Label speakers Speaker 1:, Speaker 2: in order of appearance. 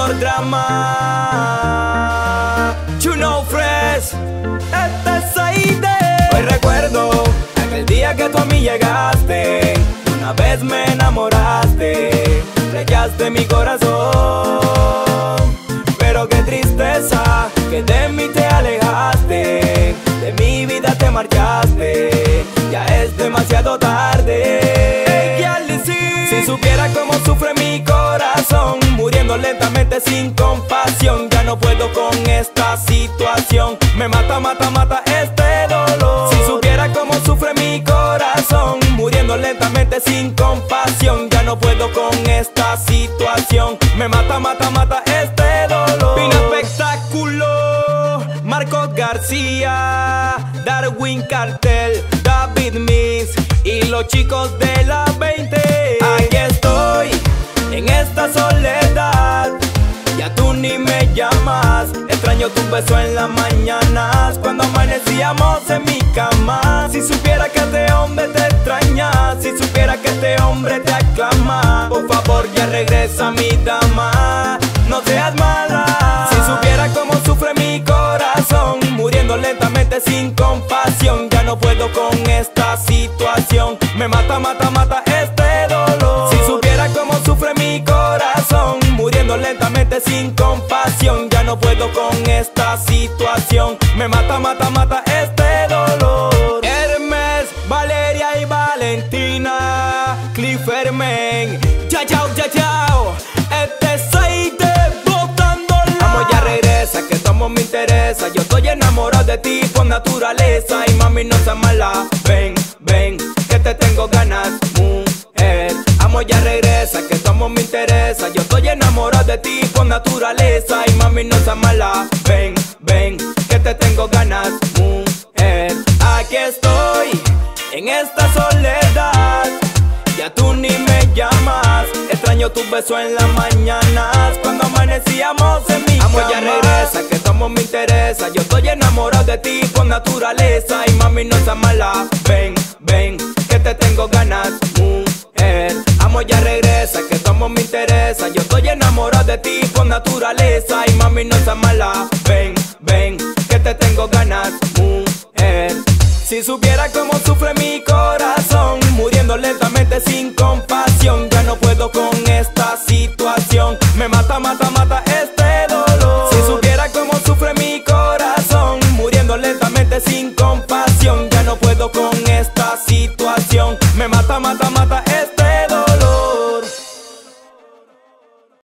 Speaker 1: Doctor Drama, You Know Fresh, este es Aide. Hoy recuerdo aquel día que tú a mí llegaste, una vez me enamoraste, estrellaste mi corazón. Pero qué tristeza que de mí te alejaste, de mi vida te marchaste, ya es demasiado tarde. Si supiera cómo sufre mi corazón, muriendo lentamente sin compasión, ya no puedo con esta situación, me mata, mata, mata este dolor. Si supiera cómo sufre mi corazón, muriendo lentamente sin compasión, ya no puedo con esta situación, me mata, mata, mata este dolor. Vino Espectáculo, Marcos García, Darwin Cartel, David Miss y los chicos de la 20. Aquí estoy, en esta soledad, ya tú ni me llamas. Extraño tu beso en las mañanas, cuando amanecíamos en mi cama. Si supiera que este hombre te extraña, si supiera que este hombre te aclama, por favor ya regresa mi dama, no seas mala. Si supiera cómo sufre mi corazón, muriendo lentamente sin compasión, ya no puedo con esta situación, me mata, mata, mata este dolor. Si supiera cómo sufre mi corazón, muriendo lentamente sin compasión, ya no puedo con esta situación, me mata, mata, mata este dolor. Hermes, Valeria y Valentina, Clifferman, ya chao, este es Aide botándola. Vamos ya regresa, que tu amor me interesa, yo estoy enamorado de ti por naturaleza. Y mami no seas mala, ven, ven, que te tengo ganas, mujer. Amo ya regresa, que tu amor me interesa, yo estoy enamorado de ti por naturaleza. Y mami no seas mala, ven, ven, que te tengo ganas, mujer. Aquí estoy, en esta soledad, ya tú ni me llamas. Extraño tu beso en las mañanas, cuando amanecíamos en mi cama. Amo ya regresa, que tu amor me interesa, yo estoy enamorado de ti por naturaleza. Y mami no seas mala, ven, ven, que te tengo ganas, mujer. Amo ya regresa, que tu amor me interesa, yo estoy enamorado de ti por naturaleza. Y mami no seas mala,